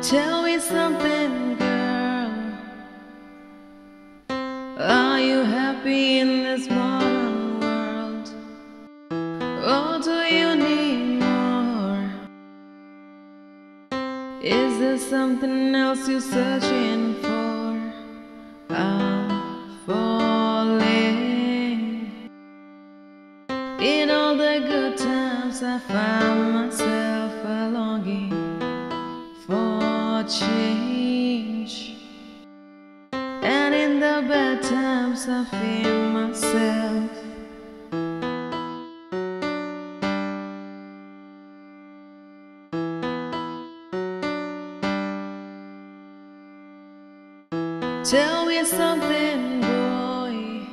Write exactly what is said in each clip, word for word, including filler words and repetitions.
Tell me something, girl. Are you happy in this modern world? Or do you need more? Is there something else you're searching for? I'm falling. In all the good times I find myself a longing for change, and in the bad times I feel myself. Tell me something, boy.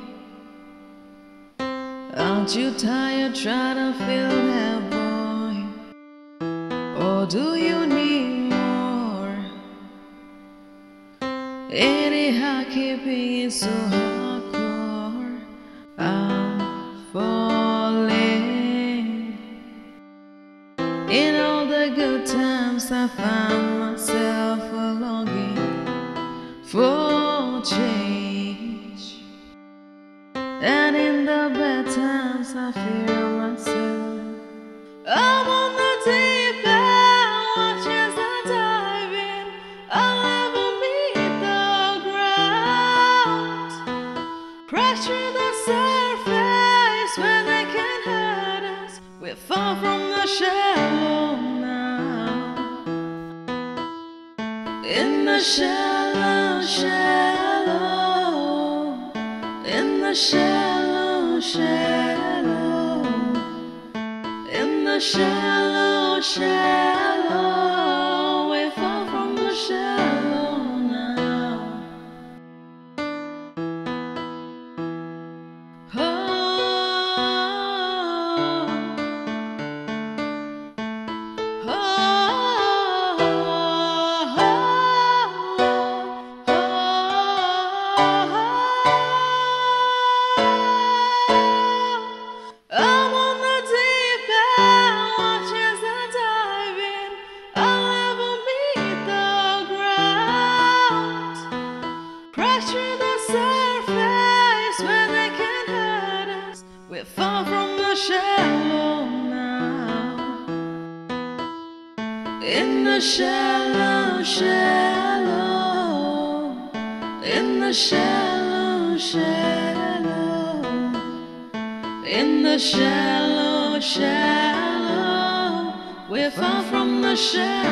Aren't you tired trying to fill that void? Or do you need more? Anyhow, keeping it so hardcore. I'm falling. In all the good times I find myself a longing for change, and in the bad times I fear myself. I'm on the deep end, watch as I dive in. I'll never meet the ground. Crash through the surface where they can hurt us. We're far from the shallow now. In the shallow, shallow, in the shallow, shallow, in the shallow, shallow, we're far from the shallow now. Oh, oh, I'm on the deep end, watch as I dive in. I'll never meet the ground. Crash through the surface where they can hurt us. We're far from the shallow now. In the shallow, shallow, in the shallow, shallow, in the shallow, shallow, we're far from the shallow.